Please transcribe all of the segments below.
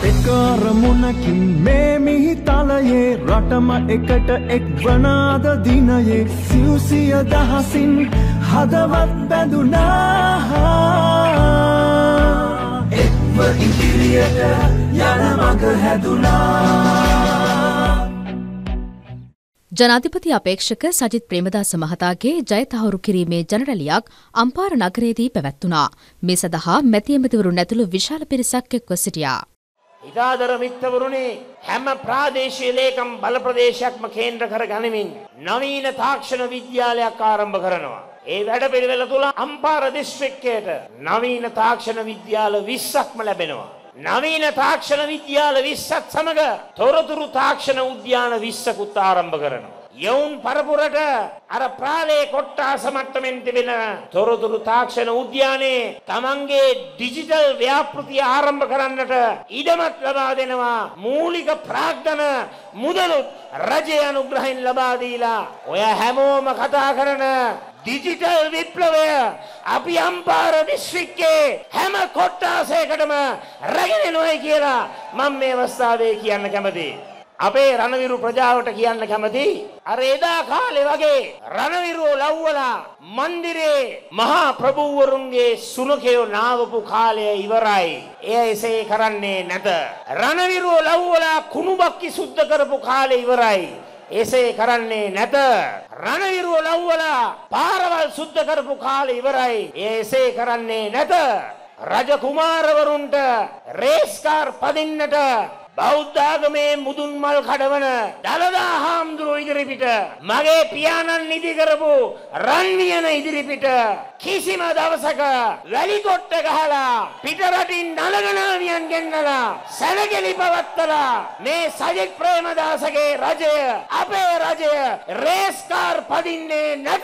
එකරමුණකින් මේ මිහිතලයේ රටම එකට එක්වනාද දිනයේ සිව්සිය දහසින් හදවත් බැඳුනා එක්ව ඉදිරියට යන මඟ හැදුනා. ජනාධිපති අපේක්ෂක සජිත් ප්‍රේමදාස මහතාගේ ජය තහවුරු කිරීමේ ජනරැලියක් අම්පාර නගරයේදී පැවැත්වුණා. මේ සඳහා මැති ඇමතිවරුන් ඇතුළු විශාල පිරිසක් එක්ව සිටියා. ඉතාදර මිත්‍රවරුනි, හැම ප්‍රාදේශීය ලේකම් බල ප්‍රදේශයක්ම කේන්ද්‍ර කර ගනිමින් නවීන තාක්ෂණ විද්‍යාලයක් ආරම්භ කරනවා. ඒ වැඩපිළිවෙල තුළ අම්පාර දිස්ත්‍රික්කයට නවීන තාක්ෂණ විද්‍යාල 20ක්ම ලැබෙනවා. නවීන තාක්ෂණ විද්‍යාල 20ත් සමග තොරතුරු තාක්ෂණ උද්‍යාන 20කුත් ආරම්භ කරනවා. යවුන් පරපුරට අර ප්‍රාලේ කොට්ටාස මට්ටමින් තිබෙන තොරතුරු තාක්ෂණ උද්‍යානයේ තමන්ගේ ඩිජිටල් ව්‍යාපෘතිය ආරම්භ කරන්නට ඉඩමක් ලබා දෙනවා. මූලික ප්‍රාග්ධන මුදලුත් රජය අනුග්‍රහයෙන් ලබා දීලා ඔය හැමෝම කතා කරන ඩිජිටල් විප්ලවය අපි අම්පාර දිස්ත්‍රික්කයේ හැම කොට්ටාසයකටම රැගෙන එනවායි කියලා මම මේ අවස්ථාවේ කියන්න කැමතියි. අපේ රණවිරු ප්‍රජාවට කියන්න කැමතියි. අර එදා කාලේ වගේ රණවිරුව ලව්වලා මන්දිරේ මහා ප්‍රභූවරුන්ගේ සුනකයෝ නාවපු කාලය ඉවරයි. එය එසේ කරන්නේ නැත. රණවිරුව ලව්වලා කුණුබක්කි සුද්ධ කරපු කාලය ඉවරයි. එසේ කරන්නේ නැත. රණවිරුව ලව්වලා පාරවල් සුද්ධ කරපු කාලය ඉවරයි. එසේ කරන්නේ නැත. රජ කුමාරවරුන්ට රේස් කාර් පදින්නට බෞද්ධ ආගමේ මුදුන් මල් කඩවන දලදා හාමුදුරුවෝ ඉදිරිපිට මගේ පියාණන් ඉදි කරපු රන්වියන ඉදිරිපිට කිසිම දවසක වැලි කොට්ට ගහලා පිට රටින් නලගනාවියන් ගෙන්නලා සැලකෙලි පවත්තලා මේ සජිත් ප්‍රේමදාසගේ රජය අපේ රජය රේස් කාර් පදින්නේ නැත.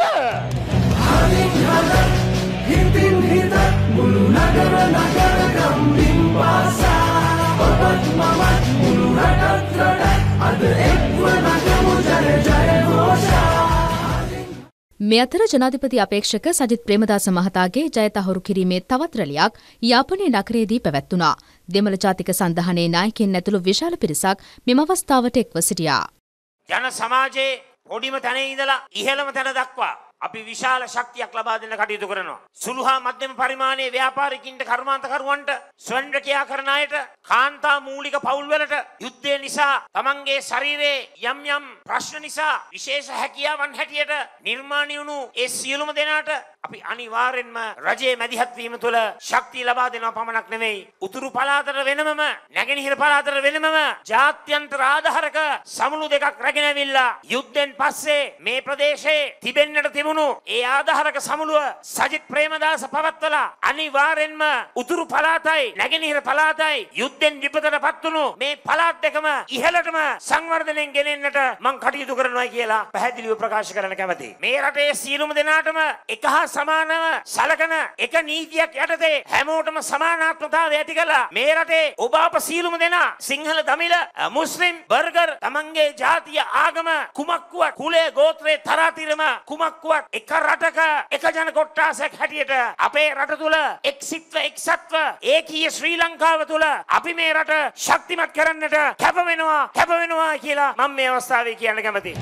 හිතින් හිත මුළු නගර ගම්බිම් පාසා ඔබත් මමත් මුළු රටත් අද එක්ව නගමු ජය ජය ഘോഷා. මේ අතර ජනාධිපති අපේක්ෂක සජිත් ප්‍රේමදාස මහතාගේ ජය තහවුරු කිරීමේ තවත් රැලියක් යාපනයේ නගරයේදී පැවැත්වුණා. දෙමළ ජාතික සන්ධානයේ නායකයින් ඇතුළු විශාල පිරිසක් මෙම අවස්ථාවට එක්ව සිටියා. ජන සමාජයේ පොඩිම තැනේ ඉඳලා ඉහළම තැන දක්වා අපි විශාල ශක්තියක් ලබා දෙන්න කටයුතු කරනවා. සුළු හා මධ්‍යම පරිමාණයේ ව්‍යාපාරිකින්ට කර්මාන්තකරුවන්ට ස්වයංක්‍රියා කරන අයට කාන්තා මූලික පවුල්වලට යුද්ධය නිසා තමන්ගේ ශරීරයේ යම් යම් ප්‍රශ්න නිසා විශේෂ හැකියාවන් හැටියට නිර්මාණය වුණු ඒ සියලුම දෙනාට අපි අනිවාර්යෙන්ම රජයේ මැදිහත් වීම තුළ ශක්තිය ලබා දෙනවා පමණක් නෙවෙයි, උතුරු පළාතට වෙනමම නැගෙනහිර පළාතට වෙනමම ජාත්‍යන්තර ආධාරක සමුළු දෙකක් රැගෙන ඇවිල්ලා යුද්ධෙන් පස්සේ මේ ප්‍රදේශයේ තිබෙන්නට තිබුණු ඒ ආධාරක සමුළුව සජිත් ප්‍රේමදාස පවත්වලා අනිවාර්යෙන්ම උතුරු පළාතයි නැගෙනහිර පළාතයි යුද්ධෙන් විපතටපත් වුණු මේ පළාත් දෙකම ඉහළටම සංවර්ධනයෙන් ගෙනෙන්නට මම කටයුතු කරනවා කියලා පැහැදිලිව ප්‍රකාශ කරන්න කැමතියි. මේ රටේ සියලුම දෙනාටම එක හා සමානව සලකන එක නීතියක් යටතේ හැමෝටම සමානාත්මතාවය ඇති කළා මේ රටේ ඔබ අප සියලුම දෙනා සිංහල දමිළ මුස්ලිම් බර්ගර් තමන්ගේ ජාතිය ආගම කුමක්කුවත් කුලේ ගෝත්‍රේ තරාතිරම කුමක්කුවත් එක රටක එක ජන කොට්ටාසයක් හැටියට අපේ රට තුළ එක්සිත්ව එක්සත්ව ඒකීය ශ්‍රී ලංකාව තුළ අපි මේ රට ශක්තිමත් කරන්නට කැප වෙනවා කියලා මම මේ අවස්ථාවේ කියන්න කැමතියි.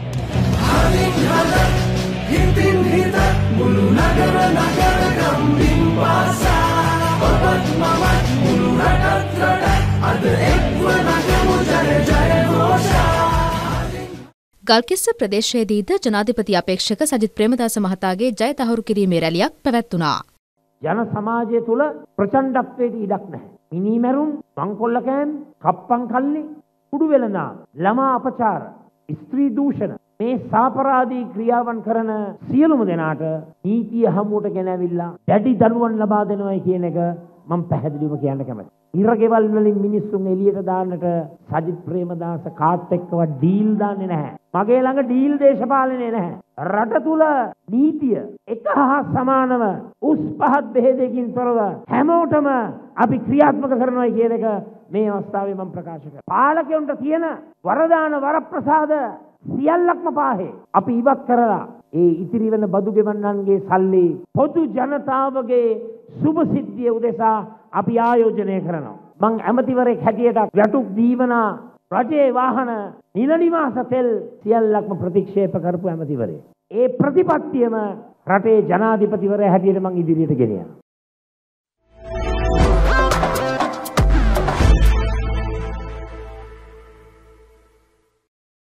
හිතින් හිත මුළු නගර ගම්බිම් පාසා ඔබත් මමත් මුළු රටත් අද එක්ව නගමු ජය ජය ഘോഷා. ගල්කිස්ස ප්‍රදේශයේදීද ජනාධිපති අපේක්ෂක සජිත් ප්‍රේමදාස මහතාගේ ජය තහවුරු කිරීමේ රැලියක් පැවැත්වුණා. ජන සමාජය තුළ ප්‍රචණ්ඩත්වයට ඉඩක් නැහැ. මිනීමැරුම්, මංකොල්ලකෑම්, කප්පන් කල්ලි, කුඩු වෙළඳාම්, ළමා අපචාර, ස්ත්‍රී දූෂණ මේ සාපරාධී ක්‍රියාවන් කරන සියලුම දෙනාට නීතිය හමුවට ගෙනවිලා දැඩි දඬුවම් ලබා දෙනවා කියන එක මම පැහැදිලිවම කියන්න කැමතියි. ඉරගෙවල් වලින් මිනිස්සුන් එළියට දාන්නට සජිත් ප්‍රේමදාස කාත් එක්කව ඩීල් දාන්නේ නැහැ. මගේ ළඟ ඩීල් දේශපාලනේ නැහැ. රට තුල නීතිය එක හා සමානව උස් පහත් බෙහෙදකින් තොරව හැමෝටම අපි ක්‍රියාත්මක කරනවා කියන එක මේ අවස්ථාවේ මම ප්‍රකාශ කරනවා. පාලකයන්ට තියෙන වරදාන වරප්‍රසාද සියල්ලක්ම පාහේ අපි ඉවත් කරලා ඒ ඉතිරි වෙන බදු ගෙවන්නන්ගේ සල්ලි පොදු ජනතාවගේ සුභ සිද්ධිය උදෙසා අපි ආයෝජනය කරනවා. මං ඇමතිවරයෙක් හැටියට වැටුප් දීවනා රජයේ වාහන නිල නිවාස තෙල් සියල්ලක්ම ප්‍රතික්ෂේප කරපු ඇමතිවරයෙක්. ඒ ප්‍රතිපත්තියම රටේ ජනාධිපතිවරයා හැටියට මං ඉදිරියට ගෙන යනවා.